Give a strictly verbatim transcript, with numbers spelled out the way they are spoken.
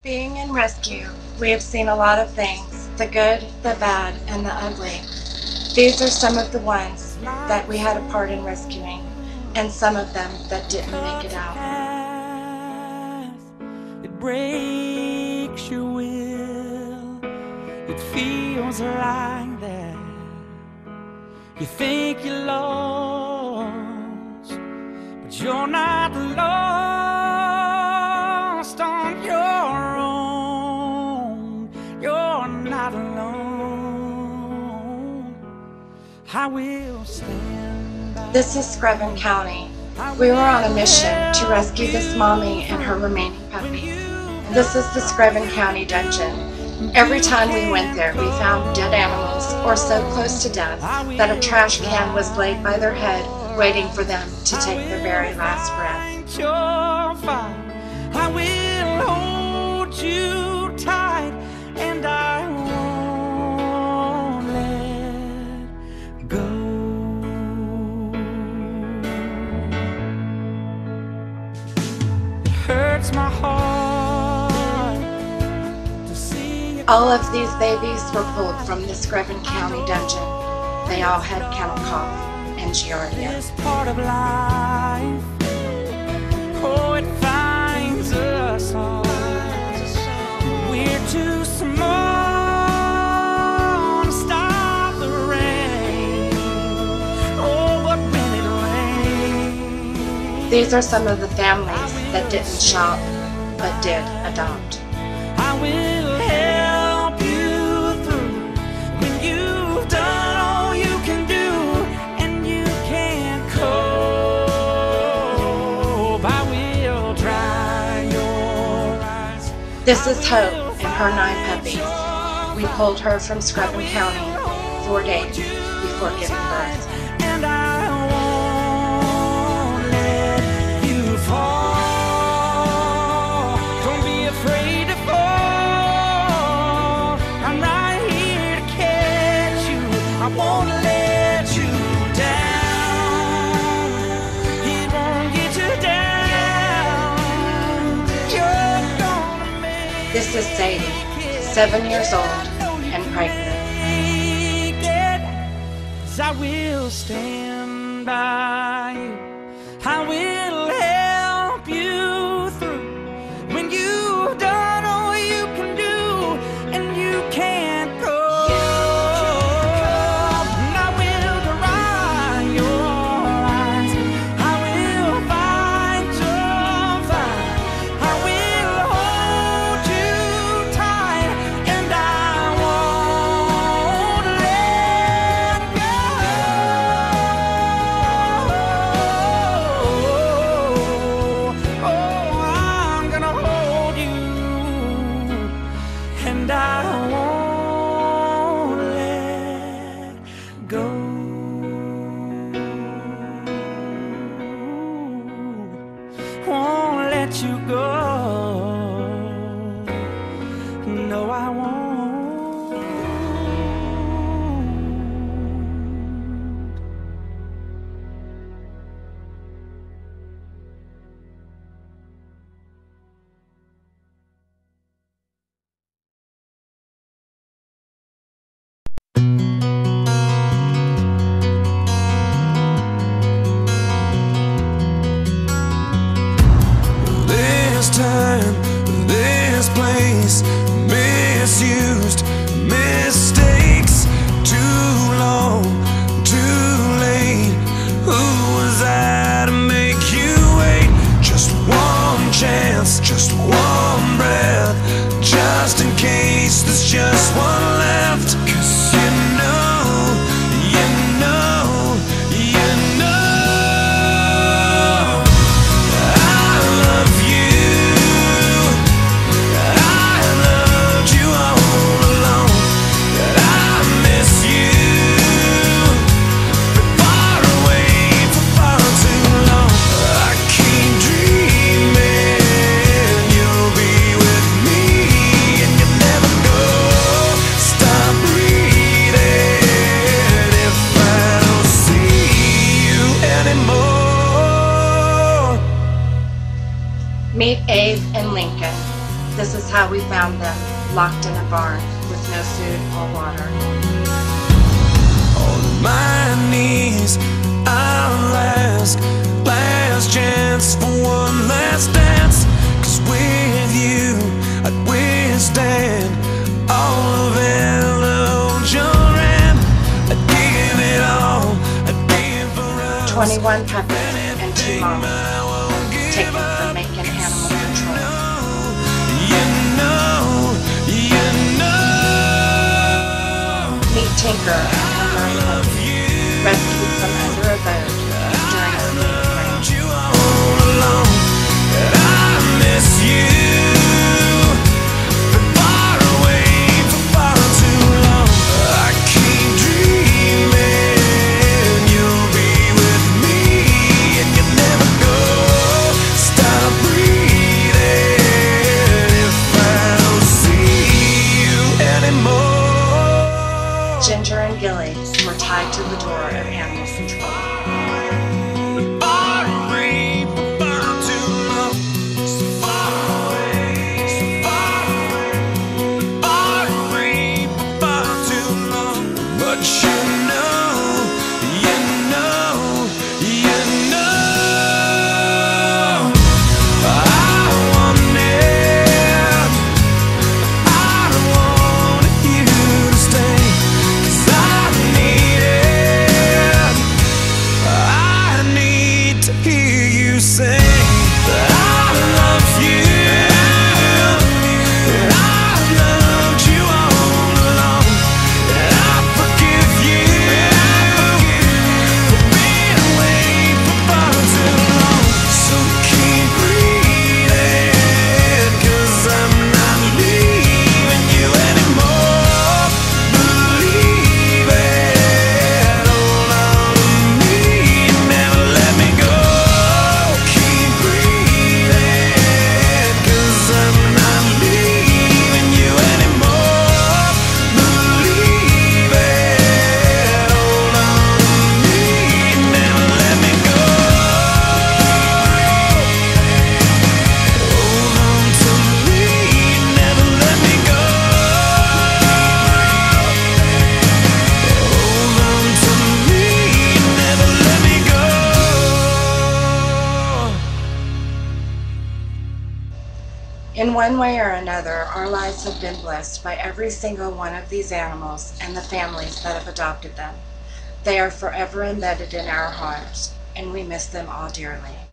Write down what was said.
Being in rescue, we have seen a lot of things, the good, the bad, and the ugly. These are some of the ones that we had a part in rescuing, and some of them that didn't make it out. It breaks your will. It feels like that. You think you're lost, but you're not lost on your own. You're not alone. I will stand by. This is Screven County. We were on a mission to rescue this mommy and her remaining puppy. This is the Screven County Dungeon. Every time we went there, we found dead animals or so close to death that a trash can was laid by their head, waiting for them to take their very last breath. I will hold you tight, and I won't let go. It hurts my heart to see you. All of these babies were pulled from the Screven County Dungeon. They all had kennel cough and giardia. This part of life, oh, it finds us all. We're too small to stop the rain. Oh, but when it rains, These are some of the families that didn't shop, but did adopt. I will help you through when you've done all you can do and you can't cope. I will dry your eyes. This is Hope and her nine puppies. We pulled her from Screven County four days before giving birth. And I won't let you fall. Don't be afraid to fall. I'm right here to catch you. I won't let you down. It won't get you down. You're gonna make This is Sadie, seven years old and pregnant. it. 'Cause I will stand by you. I will help you through when you've done all you can do and you can't go. And I will dry your eyes. I will fight your fight. I will hold you tight, and I won't let go. Oh, I'm gonna hold you, and I won't let go. Won't let you go. No, I won't. This time, this place, misused, mistakes, too long, too late. Who was I to make you wait? Just one chance, just one breath, just in case there's just one left. 'Cause you know, you know, you know I love you. I loved you all along. how we found them locked in a barn with no food or water. On my knees, I'll ask, last chance for one last dance. 'Cause with you, I'd withstand all of Elohim. I'd give it all, I'd give for us. twenty-one puppies and two moms taken from Macon Animal Control. You know, you know, Meet Tinker and her nine puppies, rescued from under a boat during a sleet rain. you all alone, and I miss you. Been far away for far too long. I keep dreaming you'll be with me, and you never go. Stop breathing if I don't see you anymore. Ginger and Gilly were tied to the door of Animal Control. Far away for far too long. So far away, so far away. Far away for far too long. But you know, you know, you know, I want it. I don't want you to stay, 'cause I need it. I need to hear you say that I love you, that I loved you all along, that I forgive you for being away for far too long. So keep breathing, 'cause I'm not leaving you anymore. Believe it, hold on to me, never let me go. Keep breathing, 'cause I'm not leaving you anymore. Believe it, hold on to me, never let me go. Hold on to me, never let me go. Hold on to me, never let me go. In one way or another, our lives have been blessed by every single one of these animals and the families that have adopted them. They are forever embedded in our hearts, and we miss them all dearly.